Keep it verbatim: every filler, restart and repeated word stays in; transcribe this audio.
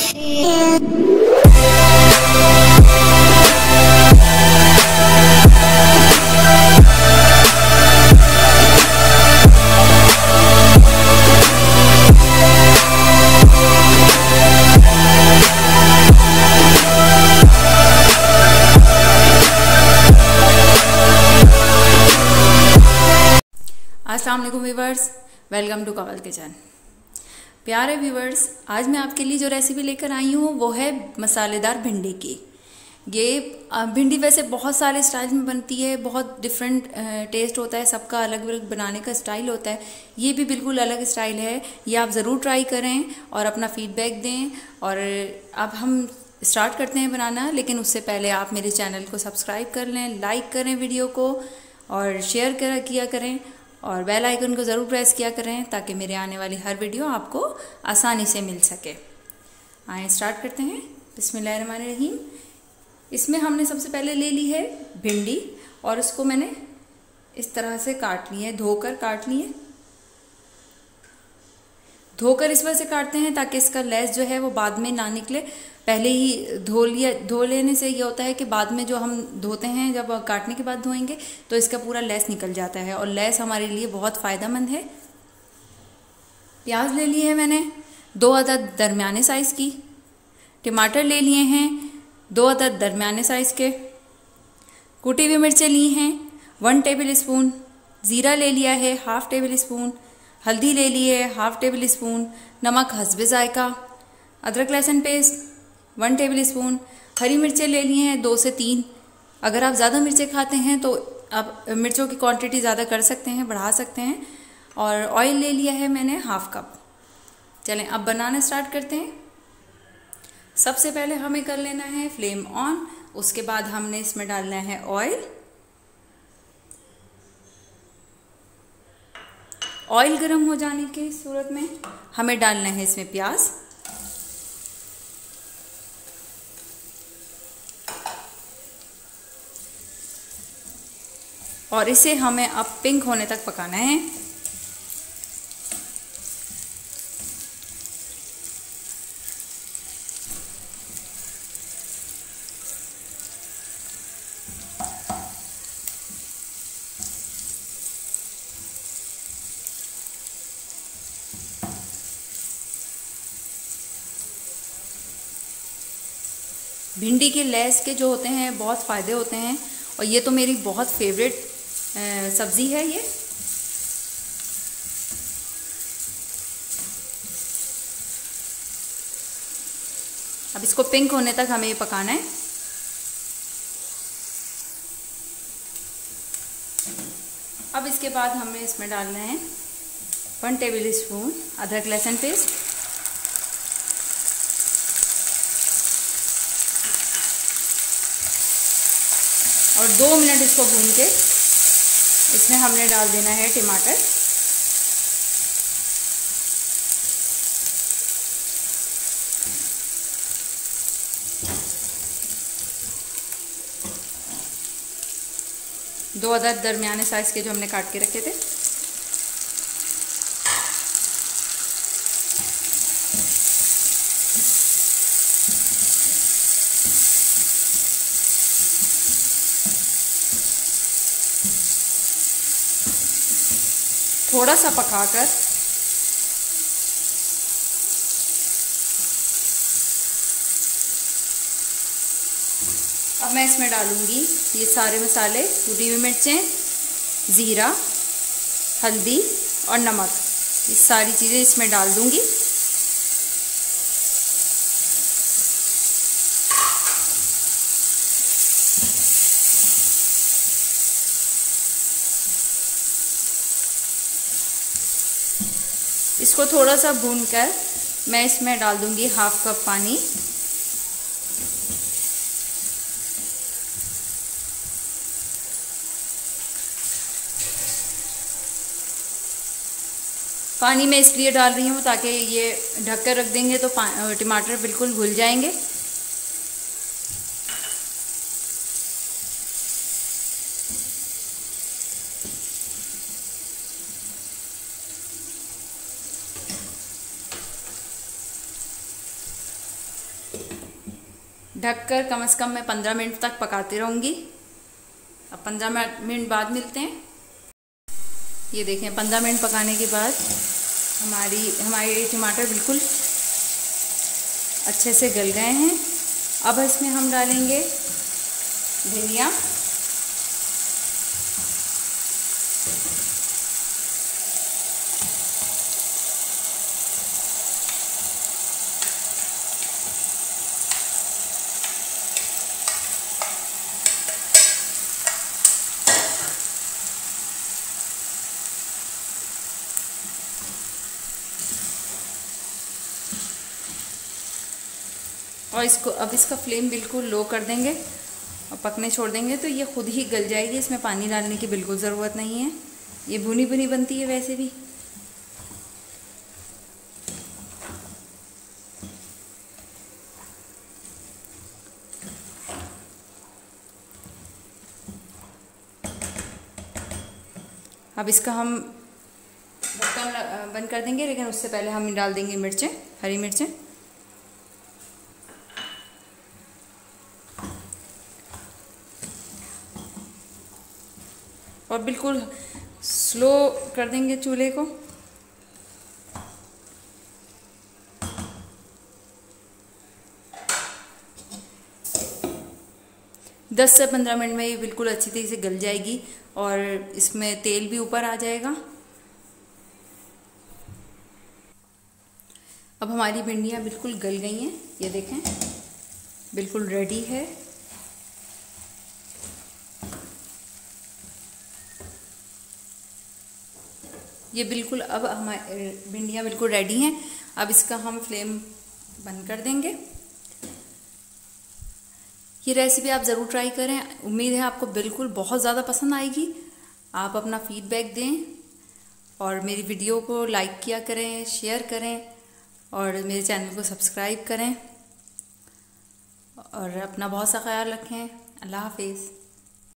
अस्सलाम वालेकुम viewers, welcome to Kanwal kitchen. प्यारे व्यूवर्स, आज मैं आपके लिए जो रेसिपी लेकर आई हूँ वो है मसालेदार भिंडी की। ये भिंडी वैसे बहुत सारे स्टाइल में बनती है, बहुत डिफरेंट टेस्ट होता है, सबका अलग अलग बनाने का स्टाइल होता है। ये भी बिल्कुल अलग स्टाइल है, ये आप ज़रूर ट्राई करें और अपना फीडबैक दें। और अब हम स्टार्ट करते हैं बनाना, लेकिन उससे पहले आप मेरे चैनल को सब्सक्राइब कर लें, लाइक करें वीडियो को और शेयर कर किया करें और बेल आइकन को ज़रूर प्रेस किया करें ताकि मेरे आने वाली हर वीडियो आपको आसानी से मिल सके। आए स्टार्ट करते हैं। बिस्मिल्लाहिर्रहमानिर्रहीम। इसमें हमने सबसे पहले ले ली है भिंडी और उसको मैंने इस तरह से काट ली है, धोकर काट ली है। धोकर इस वजह से काटते हैं ताकि इसका लेस जो है वो बाद में ना निकले। पहले ही धो लिया, धो लेने से ये होता है कि बाद में जो हम धोते हैं, जब काटने के बाद धोएंगे तो इसका पूरा लेस निकल जाता है और लेस हमारे लिए बहुत फ़ायदेमंद है। प्याज ले लिए है मैंने दो अदद दरमियाने साइज़ की। टमाटर ले लिए हैं दो अदद दरमियाने साइज़ के। कुटी हुई मिर्चें ली हैं वन टेबल स्पून। ज़ीरा ले लिया है हाफ़ टेबल स्पून। हल्दी ले ली है हाफ़ टेबल स्पून। नमक हस्बे ज़ायका। अदरक लहसुन पेस्ट वन टेबल स्पून। हरी मिर्चें ले लिए हैं दो से तीन। अगर आप ज़्यादा मिर्चें खाते हैं तो आप मिर्चों की क्वांटिटी ज़्यादा कर सकते हैं, बढ़ा सकते हैं। और ऑयल ले लिया है मैंने हाफ कप। चलें अब बनाना स्टार्ट करते हैं। सबसे पहले हमें कर लेना है फ्लेम ऑन। उसके बाद हमने इसमें डालना है ऑयल। ऑयल गर्म हो जाने की सूरत में हमें डालना है इसमें प्याज। और इसे हमें अब पिंक होने तक पकाना है। भिंडी के लेस के जो होते हैं बहुत फ़ायदे होते हैं और ये तो मेरी बहुत फेवरेट सब्ज़ी है ये। अब इसको पिंक होने तक हमें पकाना है। अब इसके बाद हमें इसमें डालना है वन टेबल स्पून अदरक लहसुन पेस्ट। और दो मिनट इसको भून के इसमें हमने डाल देना है टमाटर। दो अदद दरमियाने साइज़ के जो हमने काट के रखे थे। थोड़ा सा पकाकर अब मैं इसमें डालूंगी ये सारे मसाले, कुटी हुई मिर्चें, ज़ीरा, हल्दी और नमक। ये सारी चीज़ें इसमें डाल दूंगी। इसको थोड़ा सा भूनकर मैं इसमें डाल दूंगी हाफ कप पानी। पानी मैं इसलिए डाल रही हूँ ताकि ये ढक कर रख देंगे तो टमाटर बिल्कुल घुल जाएंगे। ढककर कम से कम मैं पंद्रह मिनट तक पकाती रहूँगी। अब पंद्रह मिनट बाद मिलते हैं। ये देखें, पंद्रह मिनट पकाने के बाद हमारी हमारे टमाटर बिल्कुल अच्छे से गल गए हैं। अब इसमें हम डालेंगे धनिया, और इसको अब इसका फ्लेम बिल्कुल लो कर देंगे और पकने छोड़ देंगे तो ये खुद ही गल जाएगी। इसमें पानी डालने की बिल्कुल ज़रूरत नहीं है। ये भुनी भुनी बनती है वैसे भी। अब इसका हम ढक्कन बंद कर देंगे, लेकिन उससे पहले हम डाल देंगे मिर्चें, हरी मिर्चें। और बिल्कुल स्लो कर देंगे चूल्हे को। दस से पंद्रह मिनट में ये बिल्कुल अच्छी तरीके से गल जाएगी और इसमें तेल भी ऊपर आ जाएगा। अब हमारी भिंडियाँ बिल्कुल गल गई हैं, ये देखें बिल्कुल रेडी है। ये बिल्कुल अब हमारी भिंडियाँ बिल्कुल रेडी हैं। अब इसका हम फ्लेम बंद कर देंगे। ये रेसिपी आप ज़रूर ट्राई करें। उम्मीद है आपको बिल्कुल बहुत ज़्यादा पसंद आएगी। आप अपना फीडबैक दें और मेरी वीडियो को लाइक किया करें, शेयर करें और मेरे चैनल को सब्सक्राइब करें और अपना बहुत सा ख्याल रखें। अल्लाह हाफिज़।